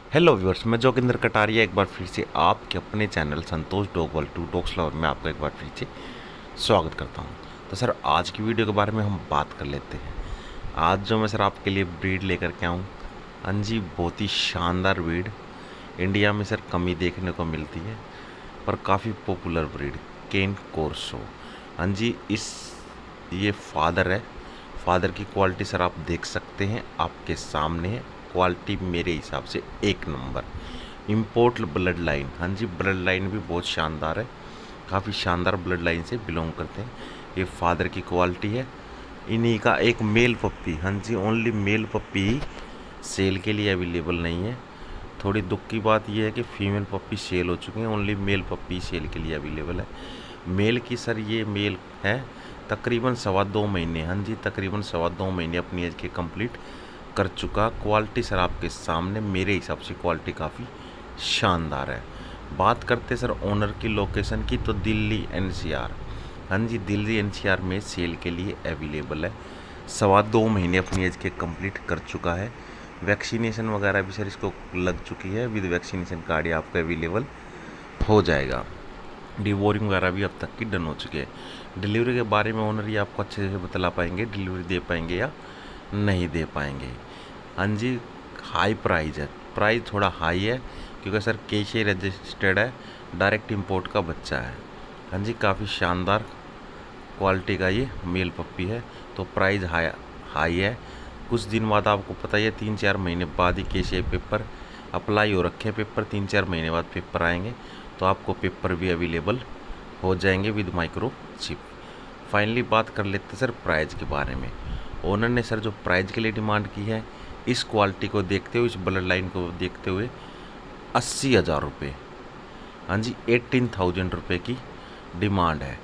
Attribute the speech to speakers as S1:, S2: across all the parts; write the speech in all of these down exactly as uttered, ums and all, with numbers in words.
S1: Hello viewers, मैं जोगिंदर कटारिया एक बार फिर से आपके अपने channel Santosh dog world to dogs lover में आपका एक बार फिर से स्वागत करता हूं। तो सर, आज की वीडियो के बारे में हम बात कर लेते हैं। आज जो मैं सर आपके लिए ब्रीड लेकर के आऊँ, हाँ जी, बहुत ही शानदार ब्रीड। इंडिया में सर कम ही देखने को मिलती है पर काफ़ी पॉपुलर ब्रीड, केन कोर्सो। हाँ जी, इस ये फादर है। फादर की क्वालिटी सर आप देख सकते हैं, आपके सामने है। क्वालिटी मेरे हिसाब से एक नंबर। इम्पोर्ट ब्लड लाइन, हाँ जी, ब्लड लाइन भी बहुत शानदार है। काफ़ी शानदार ब्लड लाइन से बिलोंग करते हैं। ये फादर की क्वालिटी है। इन्हीं का एक मेल पप्पी, हाँ जी, ओनली मेल पप्पी ही सेल के लिए अवेलेबल नहीं है। थोड़ी दुख की बात यह है कि फीमेल पप्पी सेल हो चुकी हैं, ओनली मेल पप्पी सेल के लिए अवेलेबल है। मेल की सर ये मेल है तकरीबन सवा दो महीने, हाँ जी, तकरीबन सवा दो महीने अपनी एज के कंप्लीट कर चुका। क्वालिटी सर आपके सामने, मेरे हिसाब से क्वालिटी काफ़ी शानदार है। बात करते सर ओनर की लोकेशन की, तो दिल्ली एनसीआर, हाँ जी, दिल्ली एनसीआर में सेल के लिए अवेलेबल है। सवा दो महीने अपनी एज के कंप्लीट कर चुका है। वैक्सीनेशन वगैरह भी सर इसको लग चुकी है। विद वैक्सीनेशन कार्ड ही आपका अवेलेबल हो जाएगा। डिवोरिंग वगैरह भी अब तक की डन हो चुकी है। डिलीवरी के बारे में ओनर ही आपको अच्छे से बतला पाएंगे, डिलीवरी दे पाएंगे या नहीं दे पाएंगे। हाँ जी, हाई प्राइस है, प्राइस थोड़ा हाई है क्योंकि सर केशे रजिस्टर्ड है, डायरेक्ट इंपोर्ट का बच्चा है। हाँ जी, काफ़ी शानदार क्वालिटी का ये मेल पप्पी है, तो प्राइस हाई हाई है। कुछ दिन बाद आपको पता ही है, तीन चार महीने बाद ही केशे पेपर अप्लाई हो रखे हैं। पेपर तीन चार महीने बाद पेपर आएंगे, तो आपको पेपर भी अवेलेबल हो जाएंगे विद माइक्रो चिप। फाइनली बात कर लेते हैं सर प्राइस के बारे में। ओनर ने सर जो प्राइस के लिए डिमांड की है, इस क्वालिटी को देखते हुए, इस ब्लड लाइन को देखते हुए अस्सी हज़ार रुपये, हाँ जी, एटीन थाउजेंड रुपये की डिमांड है।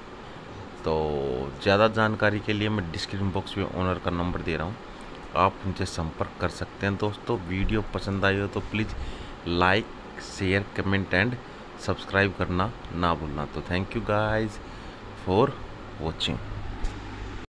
S1: तो ज़्यादा जानकारी के लिए मैं डिस्क्रिप्शन बॉक्स में ओनर का नंबर दे रहा हूँ, आप उनसे संपर्क कर सकते हैं। दोस्तों, वीडियो पसंद आई हो तो please like, share, comment and subscribe करना ना भूलना। तो thank you guys for watching.